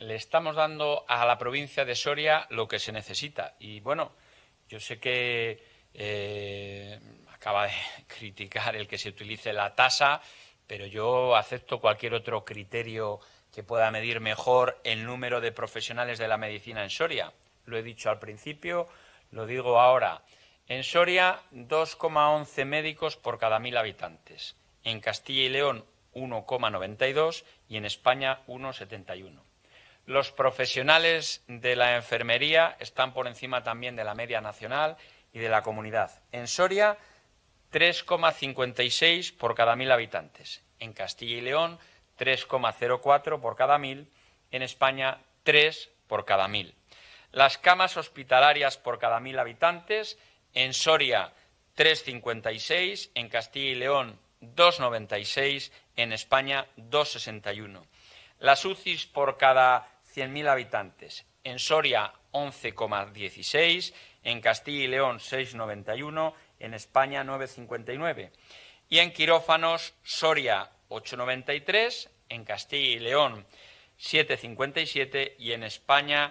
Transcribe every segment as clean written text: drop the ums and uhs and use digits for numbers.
le estamos dando a la provincia de Soria lo que se necesita. Y bueno, yo sé que acaba de criticar el que se utilice la tasa, pero yo acepto cualquier otro criterio que pueda medir mejor el número de profesionales de la medicina en Soria. Lo he dicho al principio, lo digo ahora. En Soria, 2,11 médicos por cada 1.000 habitantes. En Castilla y León, 1,92 y en España, 1,71. Los profesionales de la enfermería están por encima también de la media nacional y de la comunidad. En Soria, 3,56 por cada 1.000 habitantes. En Castilla y León, 3,04 por cada 1.000. En España, 3 por cada 1.000. Las camas hospitalarias por cada 1.000 habitantes, en Soria, 3,56, en Castilla y León, 2,96, en España, 2,61. Las UCIs por cada 100.000 habitantes, en Soria, 11,16, en Castilla y León, 6,91, en España, 9,59. Y en quirófanos, Soria, 8,93, en Castilla y León, 7,57 y en España,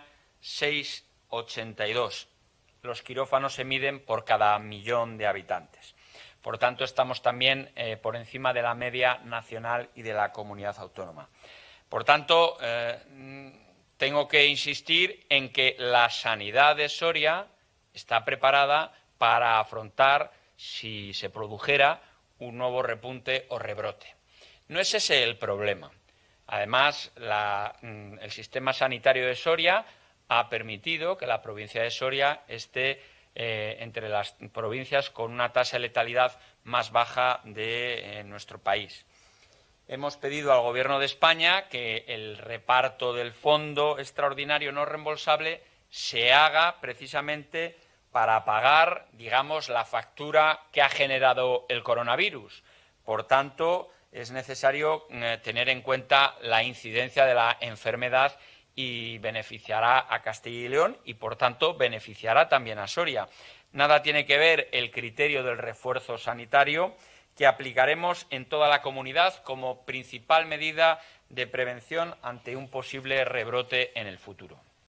6,82. Los quirófanos se miden por cada 1.000.000 de habitantes. Por tanto, estamos también por encima de la media nacional y de la comunidad autónoma. Por tanto, tengo que insistir en que la sanidad de Soria está preparada para afrontar, si se produjera, un nuevo repunte o rebrote. No es ese el problema. Además, el sistema sanitario de Soria ha permitido que la provincia de Soria esté entre las provincias con una tasa de letalidad más baja de nuestro país. Hemos pedido al Gobierno de España que el reparto del fondo extraordinario no reembolsable se haga precisamente para pagar, digamos, la factura que ha generado el coronavirus. Por tanto, es necesario tener en cuenta la incidencia de la enfermedad y beneficiará a Castilla y León y, por tanto, beneficiará también a Soria. Nada tiene que ver el criterio del refuerzo sanitario que aplicaremos en toda la comunidad como principal medida de prevención ante un posible rebrote en el futuro.